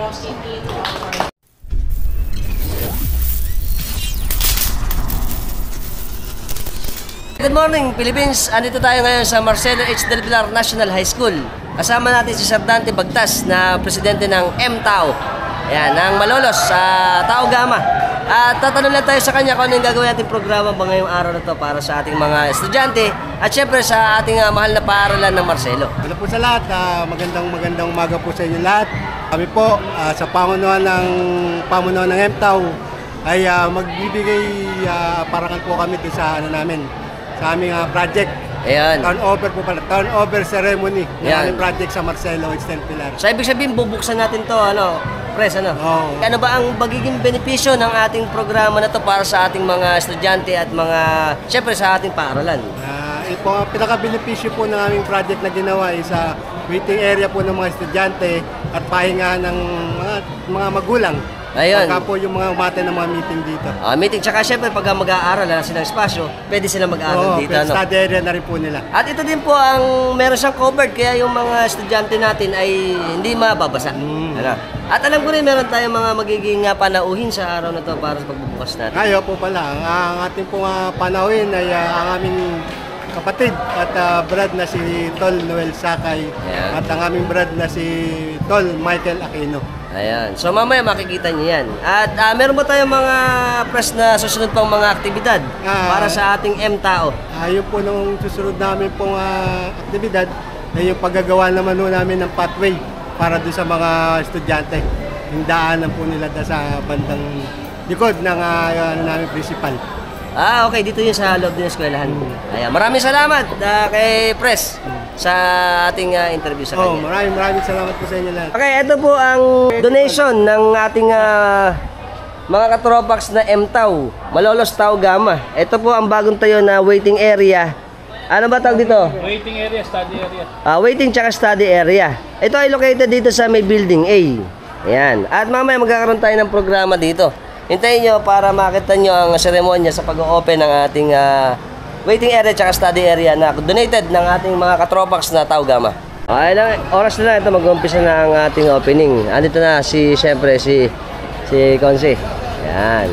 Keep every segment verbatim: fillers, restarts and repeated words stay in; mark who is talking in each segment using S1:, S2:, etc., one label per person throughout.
S1: Good morning, Philippines! Andito tayo ngayon sa Marcelo H. Del Pilar National High School. Kasama natin si Sir Dante Bagtas na presidente ng M T A O. Ayan, ng Malolos sa Tao Gama. At tatanong lang tayo sa kanya kung ano yung gagawin natin programa ba ngayong araw na to para sa ating mga estudyante at syempre sa ating uh, mahal na paaralan ng Marcelo.
S2: Ano po sa lahat, uh, magandang magandang umaga po sa inyo lahat. Kami po uh, sa pamunuan ng pamunuan ng M T A O ay uh, magbibigay uh, parangal po kami din sa ano namin, sa aming uh, project.
S1: Ayan.
S2: Turnover po pala, turnover ceremony ng
S1: Ayan.
S2: aming project sa Marcelo H. Del Pilar.
S1: So ibig sabihin bubuksan natin to, ano, Pres, ano?
S2: Oh.
S1: Ano ba ang magiging benepisyo ng ating programa na to para sa ating mga estudyante at mga, syempre sa ating paaralan?
S2: Uh, ito, pinaka-benepisyo po ng aming project na ginawa ay sa waiting area po ng mga estudyante at pahinga ng mga, mga magulang.
S1: Ayun.
S2: Pagka po yung mga umate ng mga meeting dito.
S1: Uh, meeting, tsaka syempre pag mag-aaral na silang espasyo, pwede silang mag-aaral
S2: Oo,
S1: dito. No?
S2: Study area na rin po nila.
S1: At ito din po ang meron siyang covered, kaya yung mga estudyante natin ay hindi mababasa. Mm. Ano? At alam ko rin meron tayong mga magiging uh, panauhin sa araw na to para sa pagbubukas natin.
S2: Ayaw po pala. Ang, ang ating pong uh, panauhin ay uh, ang aming kapatid at uh, brad na si Tol Noel Sakay. Yeah. At ang aming brad na si Tol Michael Aquino.
S1: Ayan. So mamaya makikita niyo yan. At uh, meron ba tayong mga press na susunod pang mga aktibidad ah, para sa ating M T A O?
S2: Ayun uh, po nung susunod namin pong uh, aktibidad ay yung paggagawa naman po namin ng pathway para doon sa mga estudyante. Yung daanan po nila sa bandang likod ng uh, ano namin principal.
S1: Ah, okay. Dito yun sa loob din ng eskwelahan. Hmm. Ayan. Maraming salamat uh, kay Press sa ating uh, interview sa kanya.
S2: Oh, maraming maraming salamat po sa inyo lahat.
S1: Okay, ito po ang donation ng ating uh, mga katropax na M T A O, Malolos Tao Gama. Ito po ang bagong tayo na waiting area. Ano ba tawag dito?
S3: Waiting area, study area.
S1: Uh, waiting tsaka study area. Ito ay located dito sa may building A. Ayan. At mamaya magkakaroon tayo ng programa dito. Hintayin nyo para makita nyo ang seremonya sa pag-open ng ating uh, waiting area tsaka study area na donated ng ating mga katropax na Tao Gama. Okay lang, oras na lang ito, mag-umpisa na ang ating opening. Andito na si, syempre, si si Consi. Ayan.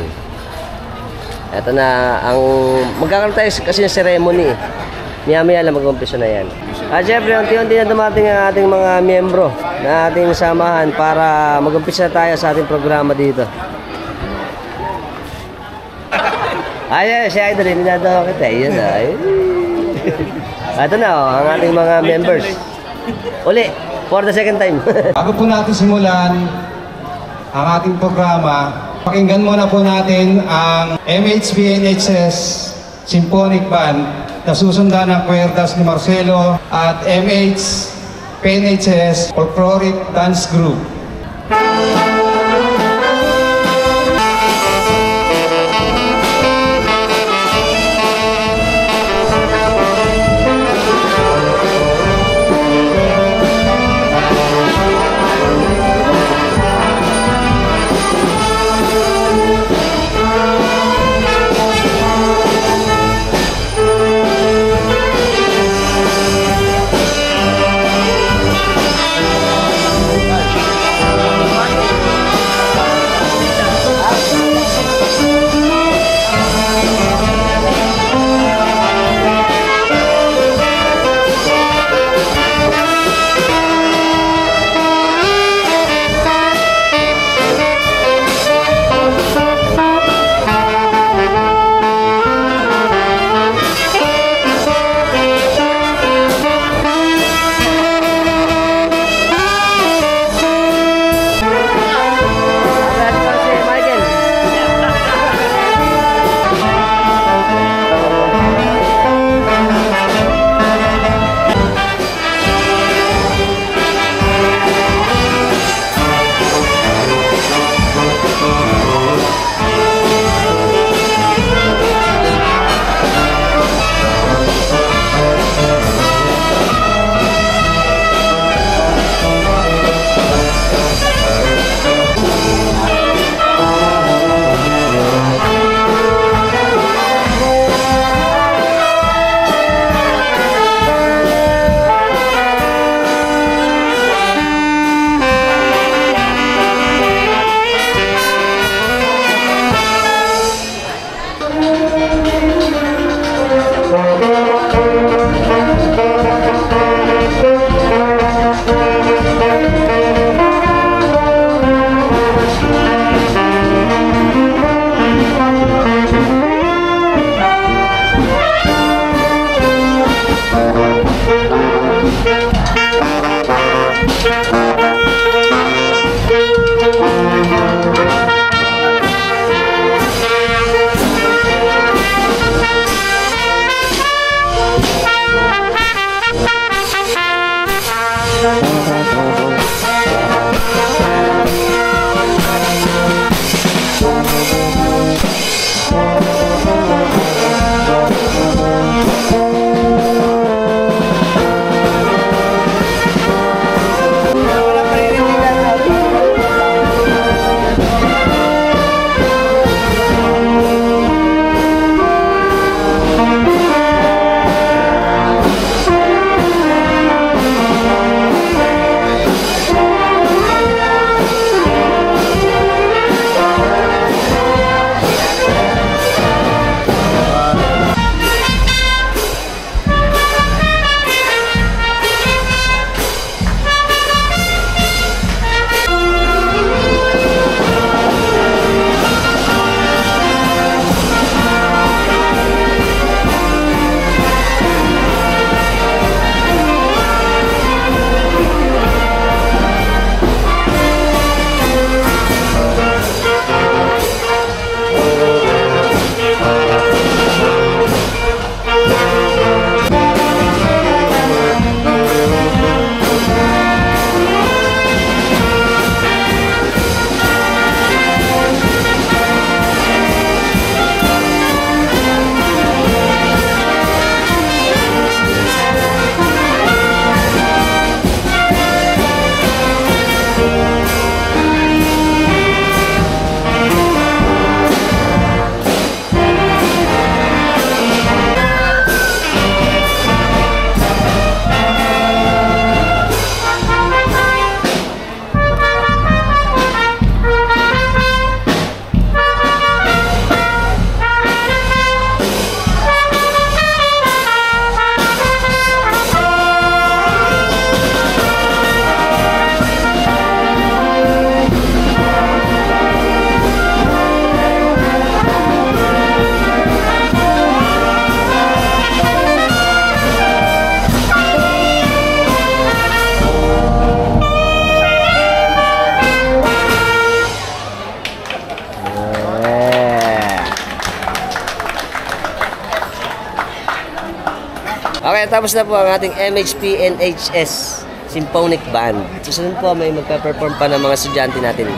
S1: Ito na ang magkakaroon tayo kasi ng ceremony. Maya-maya lang mag-umpisa na yan. At syempre, unti-unti na dumating ang ating mga miyembro na ating samahan para mag-umpisa tayo sa ating programa dito. Ay, si Idol, ninadawa kita. Yun na. Ito na, oh, ang ating mga members. Uli, for the second time.
S4: Bago po natin simulan ang ating programa, pakinggan muna po natin ang M H B N H S Symphonic Band na susundan ng Cuerdas ni Marcelo at M H P N H S Folkloric Dance Group.
S1: tapos na po ang ating M H P N H S Symphonic Band. Susunod po, may magka-perform pa ng mga estudyante natin.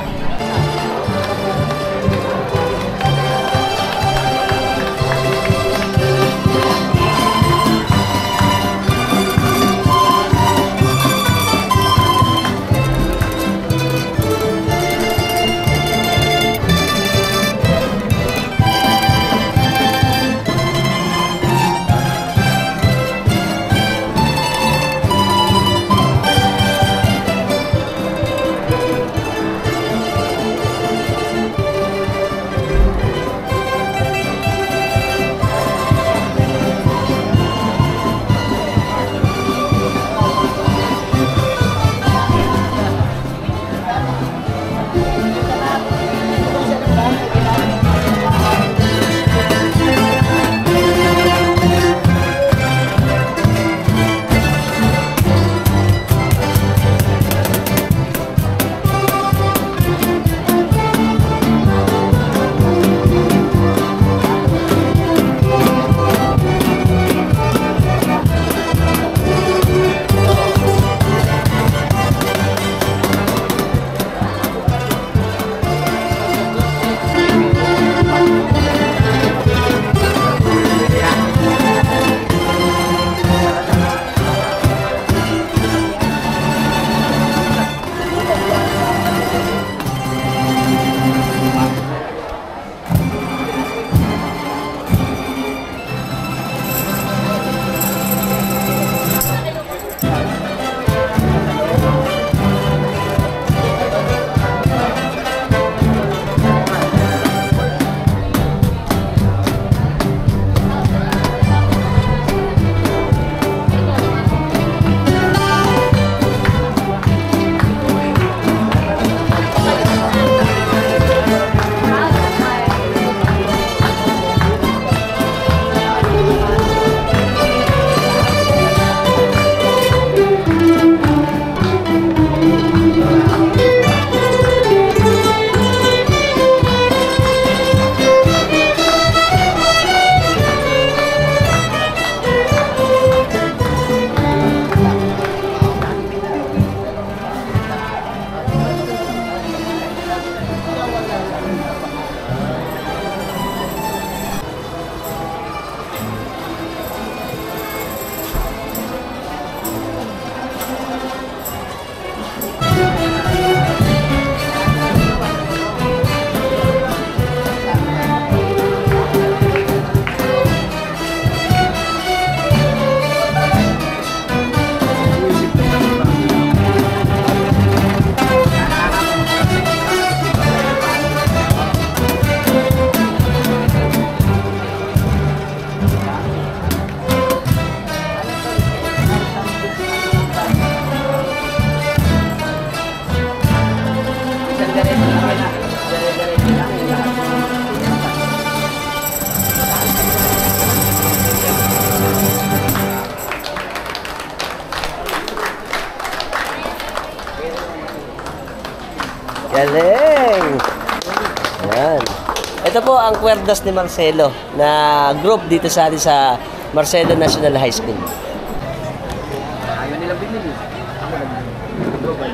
S3: Galing! Ayan. Ito po ang Cuerdas ni Marcelo na group dito sa atin sa Marcelo National High School.
S1: Ayaw nila binili. Ako lang. Global.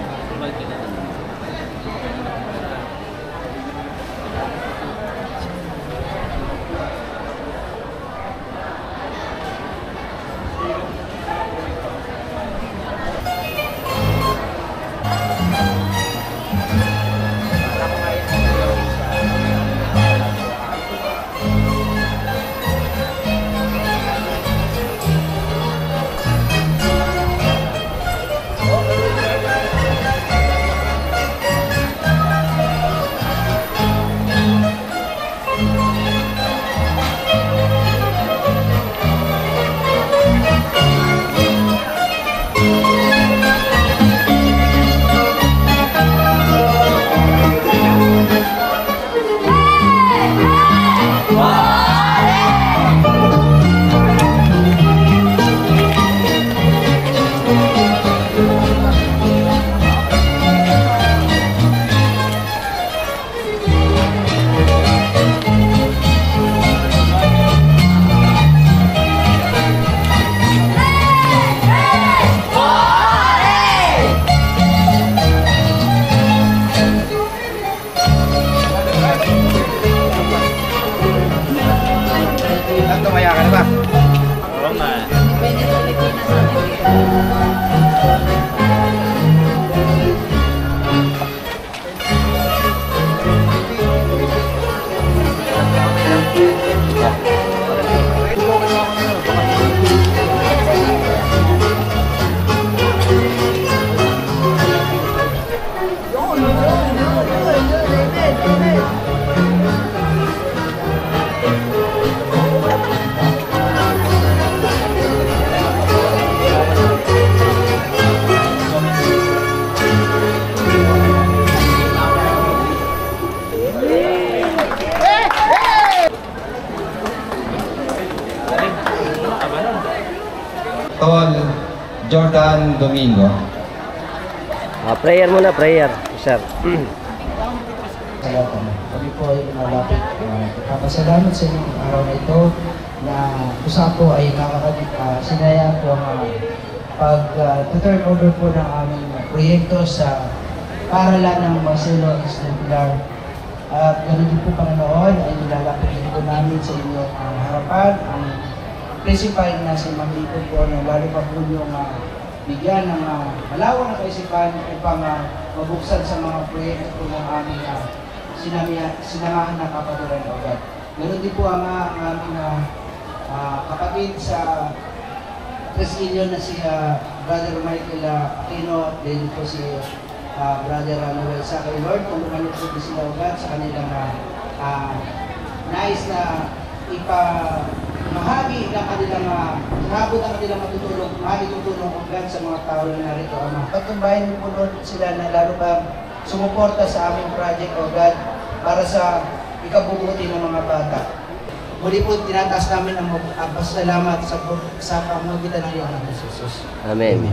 S4: Tol Jordan Domingo.
S1: Ah, prayer muna, prayer, sir.
S5: Salamat. Kami po ay malapit. Kapasalamat sa inyong araw na ito na usa po ay nakakasinaya po ang pag-turn uh, over po ng aming proyekto sa paralan ng Marcelo Exemplar. At ganoon din po Panginoon ay nilalapit po namin sa inyong uh, harapan ang principal na si Mamito po na lalo pa po yung uh, bigyan ng uh, malawak na kaisipan upang uh, mabuksan sa mga proyekto po ng aming uh, sinamihan, sinamahan na kapaturan o God. Ganoon din po ang uh, aming uh, uh, kapatid sa Presidio na si uh, Brother Michael uh, Aquino, din po si uh, Brother uh, Noel Sakay. Lord, kung lumalo po din sila o God sa kanilang uh, uh, nais na ipa mahagi ng kanilang uh, habot ang kanilang matutulong, mahagi tutulong o God sa mga tao na narito, Ama. Pagtumbahin mo po Lord sila na lalo pa sumuporta sa aming project o God para sa ikabubuti ng mga bata. Muli po, tinataas namin ang uh, pasalamat sa, sa pamagitan ng iyong anak ni Jesus.
S1: Amen.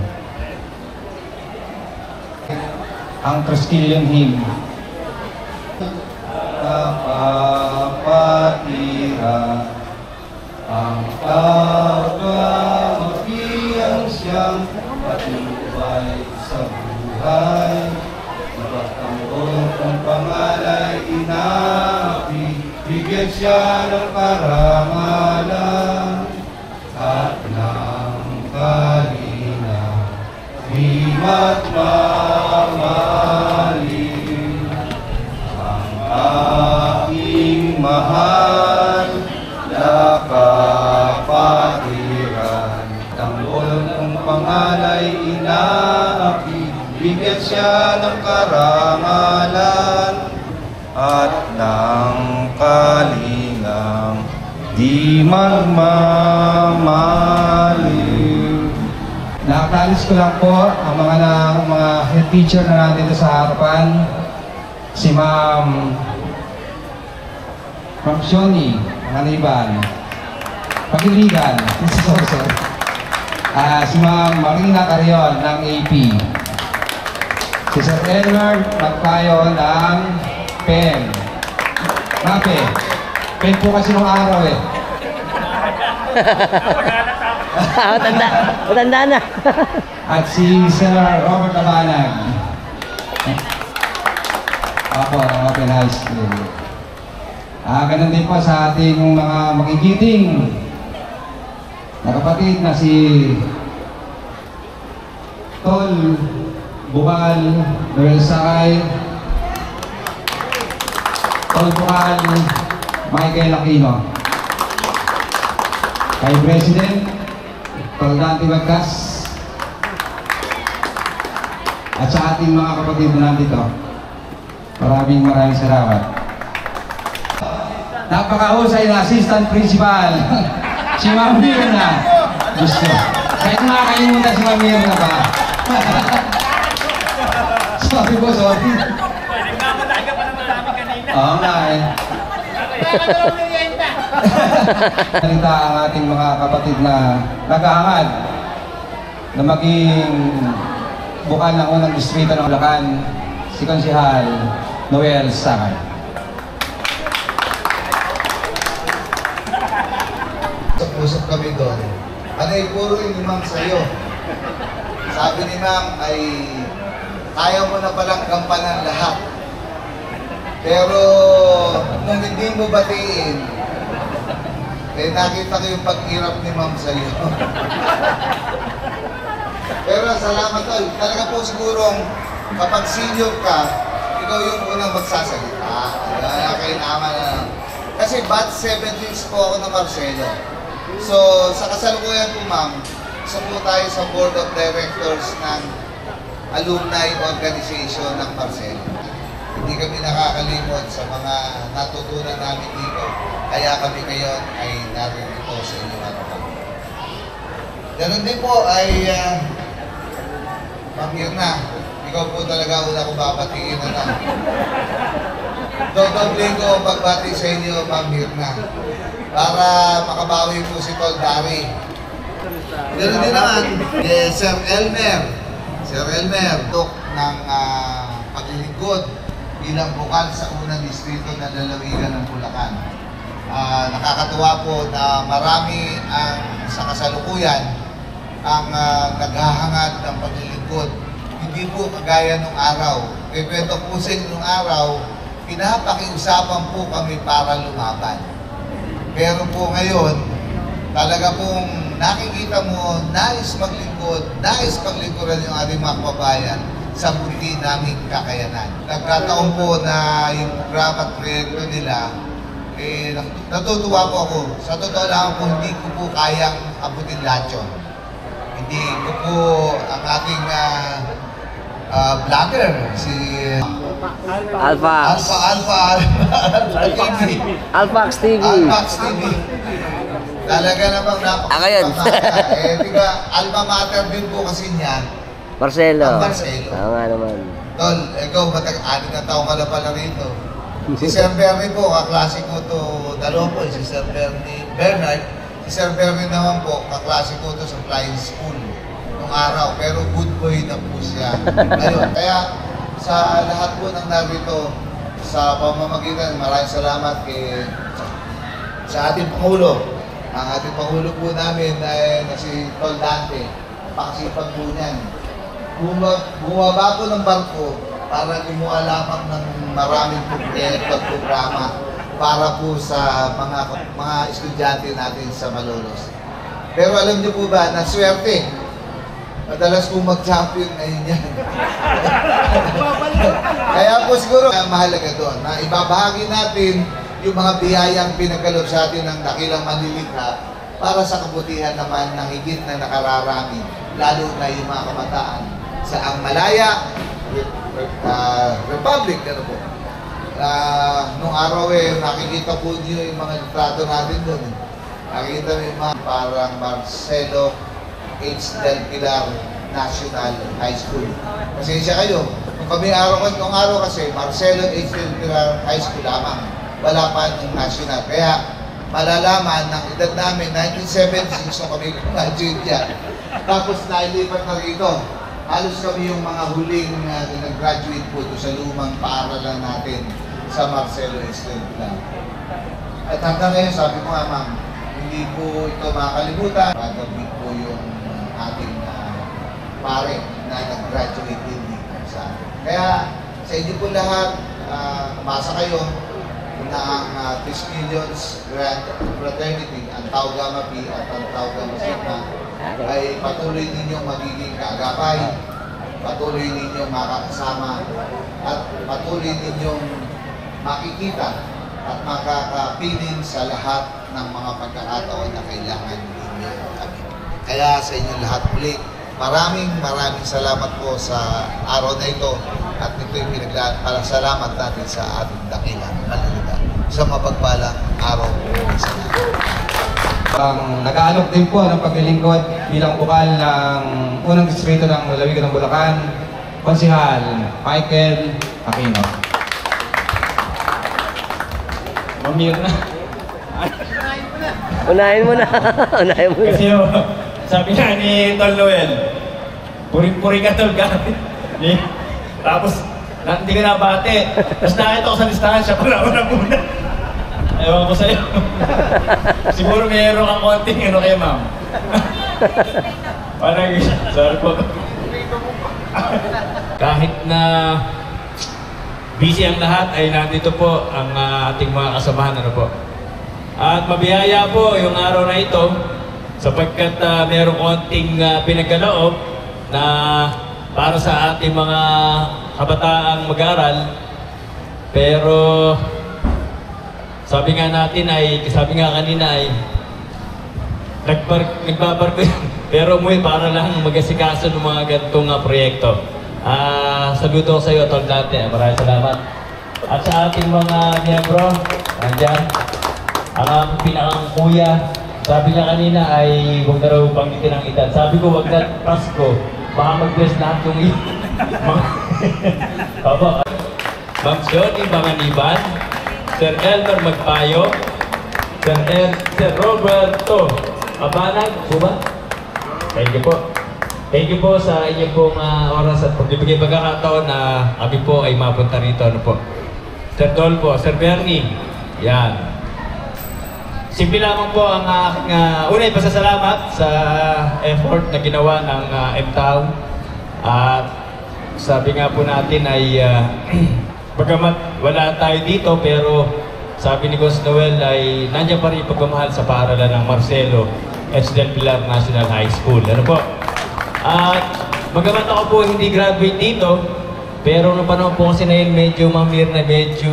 S4: Ang Triskelion hymn. Kapapatiran ang pagkamatiang siyang patnubay sa buhay. Ipagtanggol kung pangalay inapi, bigyan siya ng karangalan at ng kalina, himat mamahalin ang aking mahal na kapatiran. Tanggol kung pangalay inaapi, bigyan siya ng karangalan at ng kalingang di magmamaling. Nakatalis ko lang po ang mga na, mga head teacher na natin sa harapan. Si Ma'am Ma'am Shoni, mga naiban. Pagiligan, sorry, sorry. Uh, si Ma'am Marina Carion ng A P. Si Sir Edward Magpayo ng P E M. Mape, P E M po kasi nung araw eh.
S1: Matanda, matanda na.
S4: At si Sir Robert Abanag. Ako, Open High School. Ah, ganun din po sa ating mga magigiting na kapatid na si Tol Bukal Noel Sakay, Tol Bukal Michael Aquino, kay President Tol Dante Bagkas, at sa ating mga kapatid na nandito. Maraming maraming salamat. Napakahusay na assistant principal, si Ma'am Mirna. Gusto. Kahit makakalimutan si Ma'am Mirna ba? Sorry po, sorry.
S6: Pwede nga matay ka pa na madami kanina.
S4: Oo nga eh. Salita ang ating mga kapatid na naghahangad na maging bukal ng unang distrito ng Bulacan, si Konsehal Noel Sakay.
S7: Usap kami doon. Ano ay puro ni Ma'am sa'yo. Sabi ni Ma'am ay kaya mo na palang gampanan lahat. Pero nung hindi mo batiin, eh nakita ko yung pag-irap ni Ma'am sa'yo. Pero salamat tol. Talaga po sigurong kapag senior ka, ikaw yung unang magsasalita. Nakainaman na. Kasi batch seventeens po ako ng Marcelo. So, sa kasalukuyan po ma'am, isa po tayo sa Board of Directors ng alumni organization ng Marcelo. Hindi kami nakakalimot sa mga natutunan namin dito, kaya kami ngayon ay naririto sa inyong harapan. Ganun din po ay uh, Ma'am Mirna, ikaw po talaga una ko babatiin na lang. Dodoble ko ang pagbati sa inyo, Ma'am Mirna, para makabawi po si Tol Dari. Ganun din naman, eh, Sir Elmer, Sir Elmer, tok ng uh, paglilingkod bilang bukal sa unang distrito ng lalawigan ng Bulacan. Uh, nakakatuwa po na marami ang sa kasalukuyan ang uh, naghahangad ng paglilingkod. Hindi po kagaya nung araw. Kwento po sa nung araw, pinapakiusapan po kami para lumaban. Pero po ngayon, talaga pong nakikita mo, nais maglingkod, nais paglingkuran yung ating mga kababayan sa buti naming kakayanan. Nagkataon po na yung programa at proyekto nila, eh, natutuwa po ako. Sa totoo lang po, hindi ko po kayang abutin lahat yun. Hindi ko po ang ating uh, uh, vlogger, si
S1: Alpha.
S7: Alpha, Alpha, Alpha T V.
S1: Alphax T V.
S7: Alphax T V. Talaga namang napakasama.
S1: Ako yun.
S7: Eh, diba, alma mater din po kasi niyan.
S1: Marcelo.
S7: Ang Marcelo.
S1: Oo nga naman.
S7: Tol, ikaw, matag-anin na taong ka na pala rito. Si Sir Bernie po, kaklase ko to, dalawa po, si Sir Bernie Bernard. Si Sir Bernie naman po, kaklase ko to sa flying school nung araw. Pero good boy na po siya. Ngayon, kaya sa lahat po ng narito, sa pamamagitan, maraming salamat kay sa ating Pangulo. Ang ating Pangulo po namin ay na si Tol Dante. Pakasipag po niyan. Bumaba po ng barko para gumawa lamang ng maraming proyekto at programa para po sa mga mga estudyante natin sa Malolos. Pero alam niyo po ba, na swerte, madalas po mag-champion ngayon yan. Kaya po siguro mahalaga doon na ibabahagi natin yung mga biyayang pinagkaloob sa atin ng dakilang Manlilikha para sa kabutihan naman ng higit na nakararami, lalo na yung mga kabataan sa ang Malaya uh, Republic, ano po. Uh, nung araw eh, nakikita po niyo yung mga litrato natin doon. Eh. Nakikita mo yung mga parang Marcelo H. Del Pilar National High School. Pasensya kayo. Nung kami araw, nung araw kasi, Marcelo H. Del Pilar High School lamang. Wala pa ng national. Kaya malalaman ng edad namin, nineteen seventy-six, nung kami graduate yan. Tapos nailipat na rito. Halos kami yung mga huling uh, nag-graduate po doon sa lumang paaralan natin sa Marcelo H. Del Pilar. At hanggang ngayon, sabi ko nga, ma'am, hindi po ito makakalimutan. Pagkabit po yung ating uh, pare na nag-graduate din dito sa atin. Kaya sa inyo po lahat, uh, masa kayo na ang uh, Triskelions Grand Fraternity, ang Tau Gamma Pi at ang Tau Gamma Sigma ay patuloy ninyong magiging kaagapay, patuloy ninyong makakasama, at patuloy ninyong makikita at makakapiling sa lahat ng mga pagkakataon na kailangan ninyo kami. Kaya sa inyo lahat ulit, maraming maraming salamat po sa araw na ito at ito yung pinagpapasalamat natin sa ating dakilang Manlilikha sa mapagpalang araw po sa natin.
S4: Ang nag-aalok din po ng paglilingkod bilang bukal ng unang distrito ng lalawigan ng Bulacan, Konsehal Michael Aquino.
S6: Mamir na.
S1: Unahin mo na. Unahin mo na.
S6: Kasi oh, sabi nga ni Tol Noel, puri-puri ka Tol ka. Tapos, na, hindi ka nabate. Tapos nakita ko sa listahan, siya pala una muna. Ewan ko sa'yo. Siguro mayroon kang konting ano kayo, ma'am. Parang, sorry po. Kahit na busy ang lahat, ay nandito po ang uh, ating mga kasamahan. Ano po. At mabiyaya po yung araw na ito sapagkat uh, mayroong konting uh, pinagkaloob na para sa ating mga kabataang mag-aral. Pero sabi nga natin ay, sabi nga kanina ay nagbar, nagbabarko yun. Pero umuwi para lang mag-asikaso ng mga ganitong uh, proyekto. Ah, saludo ko sa iyo, Tol Dante. Maraming salamat. At sa ating mga miyembro, andyan, ang aking pinakang kuya, sabi niya kanina ay huwag na raw banggitin ang edad. Sabi ko, huwag na Pasko, baka mag-bless lahat yung i... Opo. Ma'am Johnny Banganiban, Sir Elmer Magpayo, Sir, El, Sir Roberto Abanag, po ba? Thank you po. Thank you po sa inyong pong uh, oras at pagbibigay pagkakataon na kami po ay mapunta rito. Ano po? Sir Dolpo, Sir Bernie, yan. Simple lamang po ang aking uh, unay pasasalamat sa effort na ginawa ng uh, M T A O. At sabi nga po natin ay uh, bagamat wala tayo dito, pero sabi ni Cons Noel ay nandiyan pa rin pagmamahal sa paaralan ng Marcelo S. Del Pilar National High School. Ano po? At bagamat ako po hindi graduate dito, pero nung panahon po kasi na yun, medyo mamir na medyo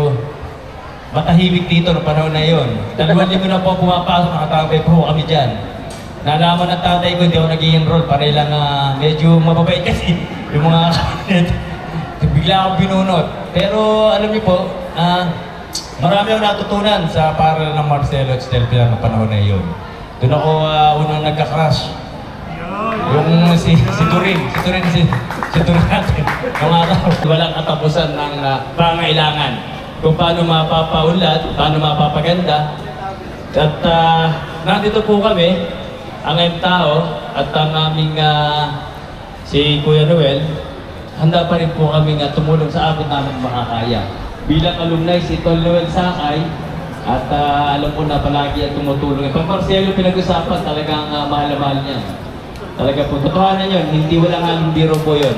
S6: matahimik dito nung panahon na yun. Dalawang linggo na po pumapasok, nakatambay po kami dyan. Nalaman ng tatay ko, hindi ako nag-i-enroll para lang uh, medyo mababait kasi yung mga kapatid. Bigla akong binunot. Pero alam niyo po, uh, marami akong natutunan sa paaralan ng Marcelo at Del Pilar ng panahon na yun. Doon ako uh, unang nagka-crush. Yung si, si Turin, si Turin, si, si Turin natin. Yung araw, walang katapusan ng uh, pangailangan. Kung paano mapapaunlad, paano mapapaganda. At uh, nandito po kami, ang M T A O at ang aming uh, si Kuya Noel, handa pa rin po kami uh, tumulong sa abot namin makakaya. Bilang alumni, si Tol Noel Sakay, at uh, alam ko na palagi at tumutulong. Pag Marcelo pinag-usapan, talagang uh, mahal na mahal niya. Talaga po, totohanan yun, hindi wala nga biro po yun.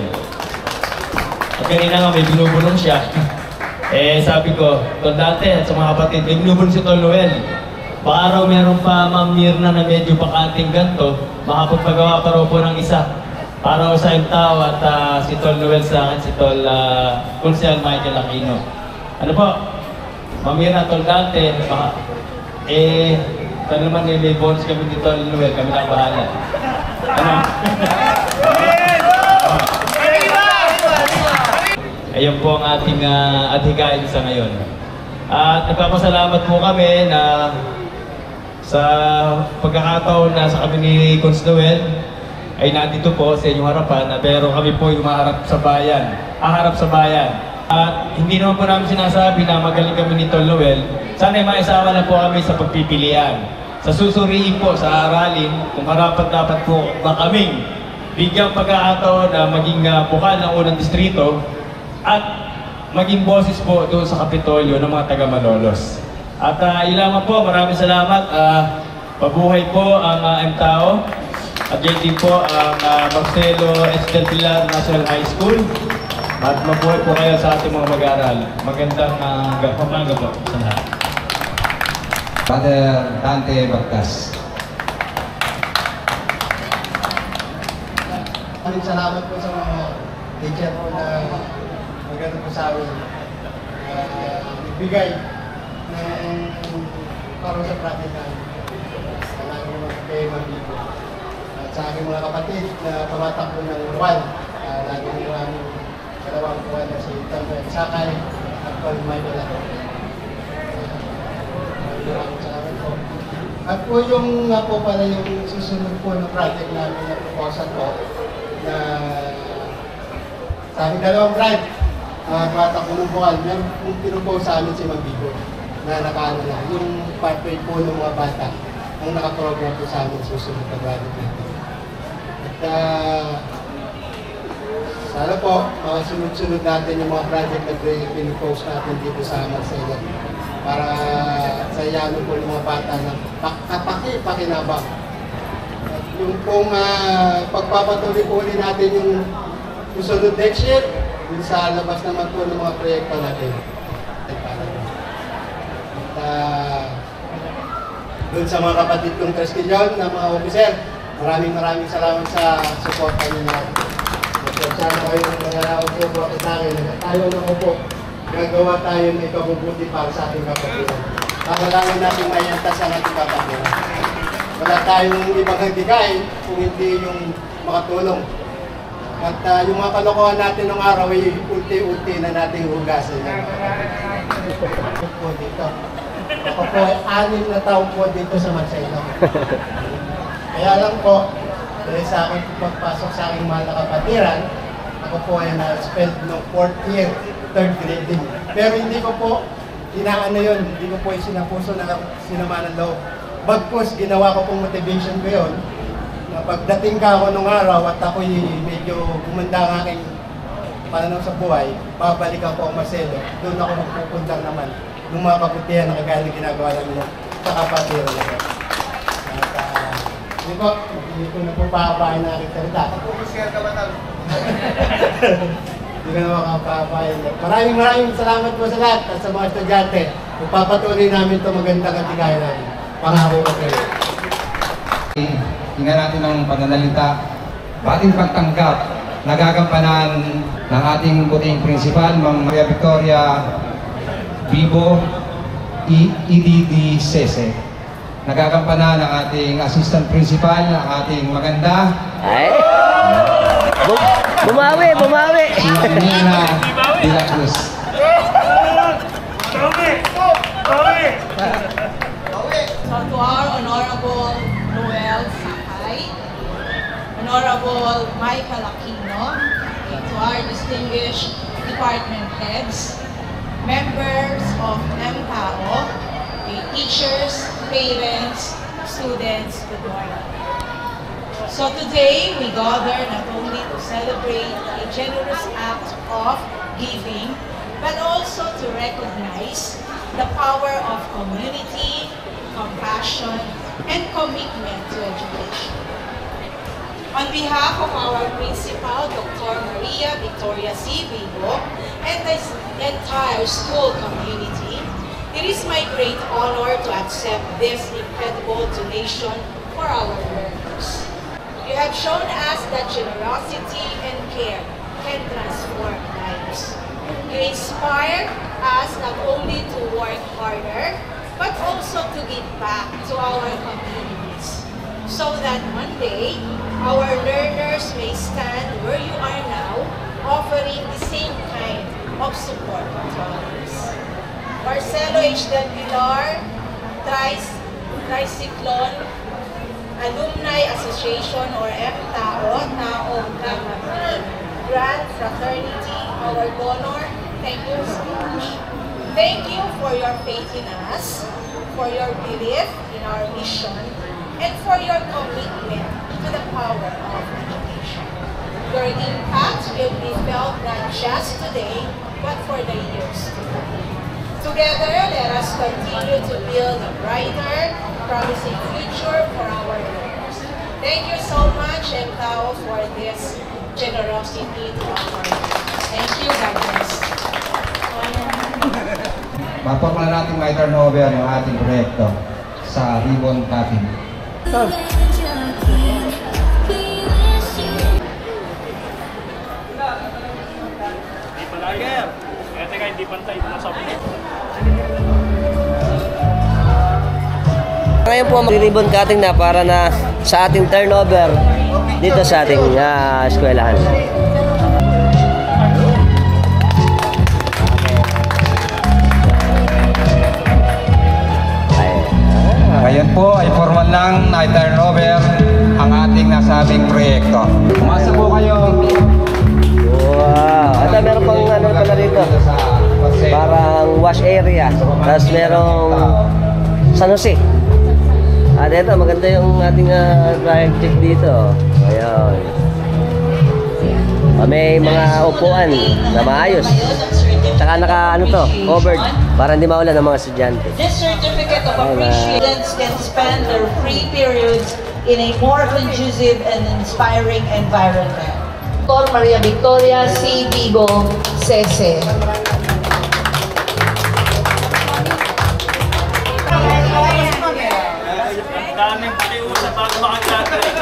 S6: At kanina nga may binubulong siya. Eh sabi ko, Tol Dante at sa mga kapatid, may binubulong si Tol Noel. Baka raw meron pa Ma'am Mirna na medyo pakanting ganto, makapagpagawa pa raw po ng isa. Para raw sa M T A O at uh, si Tol Noel sa akin, si Tol uh, Consel Michael Aquino. Ano po? Ma'am Mirna, Tol Dante, baka, eh, ito naman eh, may bonus kami ni Tol Noel, kami lang bahala. Ano? Ayun po ang ating uh, adhigain sa ngayon. At nagpapasalamat po kami na sa pagkakataon na sa kami ni Cons Noel ay nandito po sa inyong harapan, na pero kami po yung maharap sa bayan, aharap sa bayan. At hindi naman po namin sinasabi na magaling kami ni Tol Noel. Sana ay maisama na po kami sa pagpipilian. Sa susuriin po, sa aralin, kung karapat dapat po ba kaming bigyang pagkakataon na maging uh, bukal ng unang distrito at maging boses po doon sa Kapitolyo ng mga taga-Malolos. At uh, ilang po, maraming salamat. Uh, pabuhay po ang uh, M T A O at yan din po ang uh, Marcelo S. Del Pilar National High School. At mabuhay po kayo sa ating mga mag-aaral. Magandang uh, pamaga po sa lahat.
S4: Father Dante Bagtas.
S2: Maraming salamat po sa mga teacher po na maganda po sa amin. Uh, bigay ng para sa practical. Salamat po kay Mabito. At sa aking mga kapatid na tumatakbo ng Juan. Uh, lagi ng maraming dalawang Juan na si Tantoy Sakay at Paul Michael Aquino. Maraming salamat po. At po yung nga po pala yung susunod po ng project namin na proposal po na sa aming dalawang drive, uh, bata ko ng buwan, meron pong pinupose sa amin si Mabigo na nakaano na, yung pathway po ng mga bata ang nakaprogram po sa amin susunod na project natin. At uh, sana po, mga sunod-sunod natin yung mga project na pinupose natin dito sa Marcelo para sa iyanon po ng mga bata na kapaki-pakinabang. At yung pong uh, pagpapatuloy po ulit natin yung susunod next year, yung sa labas naman po ng mga proyekto natin. At uh, doon sa mga kapatid kong Tresquillon na mga officer, maraming maraming salamat sa support nyo natin. At sana kayo ng mga upo at sa akin, tayo ng upo. Gagawa tayo ng ikabubuti para sa ating kapatiran. Kailangan natin mayantas ang ating kapatiran. Wala tayong ibang hagdigay kung hindi yung makatulong At uh, yung mga kalokohan natin ng araw ay ulti-ulti na nating hugasin. Po dito. Ako po ay anim na taon po dito sa Marcelo. Kaya lang po, dahil sa akin pagpasok sa aking mahal na kapatiran, ako po ay na-spend ng fourth year, third grading. Pero hindi ko po inaano yun, hindi ko po yung sinapuso na sinama ng loob. Bagkus, ginawa ko pong motivation ko yun. Na pagdating ka ako nung araw at ako'y medyo gumanda ang aking pananaw sa buhay, babalikan ko ang Marcelo. Doon ako magpupunta naman ng mga kabutihan na kagaya na ginagawa namin sa kapatiran na ito. At uh, hindi ko, hindi ko na po pahabahin na aking salita.
S7: Focus ka ka ba talo?
S2: Hindi ko na makapahabahin. Maraming maraming salamat po sa lahat at sa mga estudyante. Pagpapatuloy namin ito magandang katigayan namin. Pangako ko kayo.
S4: Tingnan natin ang pananalita, bating pagtanggap, nagagampanan ng ating puting prinsipal, Ma'am Maria Victoria Bibo E D D Sese. Nagagampanan ng ating assistant principal, ang ating maganda,
S1: Ay! Bum bumawi, bumawi!
S4: si Nina de la Cruz.
S8: So to our Honorable Noel Sakay, Honorable Michael Aquino, okay, to our distinguished department heads, members of M T A O, okay, teachers, parents, students, good morning. So today we gather not only to celebrate a generous act of giving, but also to recognize the power of community, compassion, and commitment to education. On behalf of our principal, Doctor Maria Victoria C. Bibo, and the entire school community, it is my great honor to accept this incredible donation for our learners. You have shown us that generosity and care can transform lives. You inspire us not only to work harder, but also to give back to our communities, so that one day, our learners may stand where you are now, offering the same kind of support to others. Marcelo H. Del Pilar, Trice, Tricyclone, Alumni Association or M T A O, T A O Gamma Phi, Grand Fraternity, our donor, thank you so much. Thank you for your faith in us, for your belief in our mission, and for your commitment to the power of education. Your impact will be felt not just today, but for the years to come. Together, let us continue to build a brighter, promising future for our learners. Thank you so much, M T A O, for this generosity to our learners. Thank you, God bless.
S4: Mapapala natin may turnover yung ating proyekto sa ribbon cutting.
S6: Hindi pa lager. Eh, teka, hindi pantay ito sa akin.
S1: Ngayon po, mag-ribbon cutting na para na sa ating turnover dito sa ating uh, eskwelahan.
S4: Ngayon po ay formal lang na turnover ang ating nasabing proyekto. Umasa po kayo.
S1: Wow! At meron pang ano pala rito. Parang wash area. Tapos merong San Jose. At ito, maganda yung ating uh, project dito. Ayun. May mga upuan na maayos. Tsaka naka ano to, covered para hindi maulan ng mga estudyante.
S8: This certificate of appreciation can spend their free periods in a more conducive and inspiring environment. Doctor Maria Victoria C. Bibo Sese.
S6: Ang daming paliusa bago makagraduate.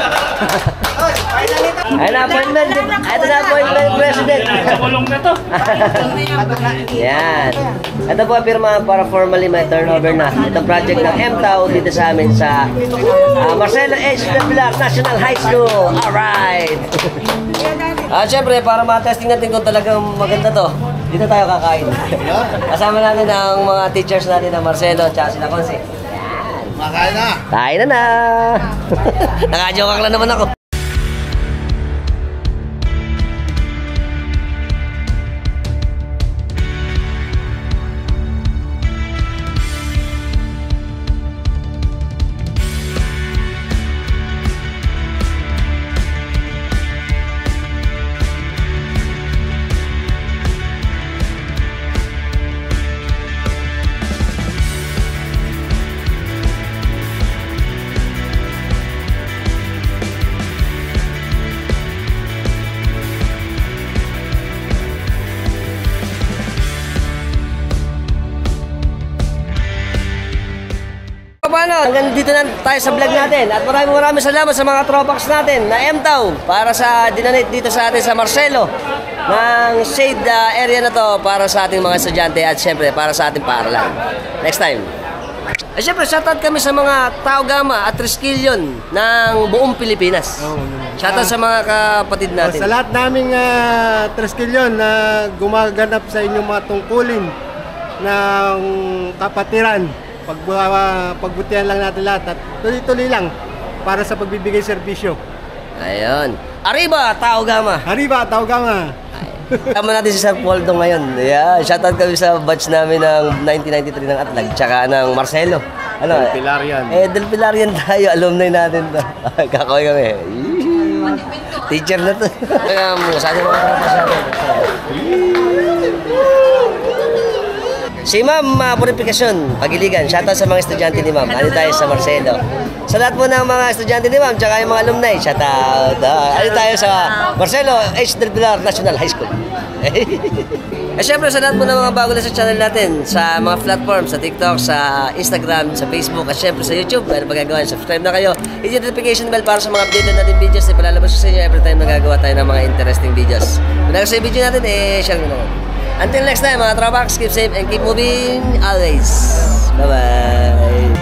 S1: Ay na appointment, ito na appointment president.
S6: Sa kulong na to.
S1: Yan. Ito po pirma para formally may turnover na. Itong project ng M T A O dito sa amin sa uh, Marcelo H. Del Pilar National High School. Alright! At syempre, para ma-testing natin kung talagang maganda to, dito tayo kakain. Kasama natin ang mga teachers natin na Marcelo at sila Consi.
S7: Makain na!
S1: Kain na na! Naka-joke lang naman ako. Paano? Hanggang dito na tayo sa vlog natin. At maraming maraming salamat sa mga tropax natin na M-Town para sa dinanate dito sa atin sa Marcelo ng shade uh, area na to para sa ating mga estudyante at syempre para sa ating paaralan. Next time. At syempre, shoutout kami sa mga Tau Gamma at Triskelion ng buong Pilipinas. Shoutout sa mga kapatid natin.
S2: Sa lahat naming uh, Triskelion na gumaganap sa inyong mga tungkulin ng kapatiran. Pag, uh, pagbutihan lang natin lahat at tuloy-tuloy lang para sa pagbibigay serbisyo.
S1: Ayun. Arriba, Tau Gamma!
S2: Arriba, Tau Gamma!
S1: Tama natin si Sir Poldo ngayon. Yeah, shoutout kami sa batch namin ng nineteen ninety-three ng Atlag, tsaka ng Marcelo. Ano?
S2: Del Pilarian.
S1: Eh, Del Pilarian tayo. Alumni natin to. Kakoy kami. Teacher na to. Kaya mo, sa atin mga tropa sa atin. Si Ma'am uh, Purifikasyon, Pagiligan. Shoutout sa mga estudyante ni Ma'am. Ano tayo sa Marcelo. Sa lahat po ng mga estudyante ni Ma'am, tsaka yung mga alumni, shoutout. Uh, ano tayo sa Marcelo H. Del Pilar National High School. Eh syempre sa lahat po ng mga bago na sa channel natin, sa mga platforms, sa TikTok, sa Instagram, sa Facebook, at syempre sa YouTube, ano pa gagawin? Subscribe na kayo. Hit yung notification bell para sa mga updated natin videos na palalabas ko sa inyo every time nagagawa tayo ng mga interesting videos. Kung nagustuhan yung video natin, eh, share mo naman. Until next time, mga Tropax, keep safe and keep moving always. Bye-bye!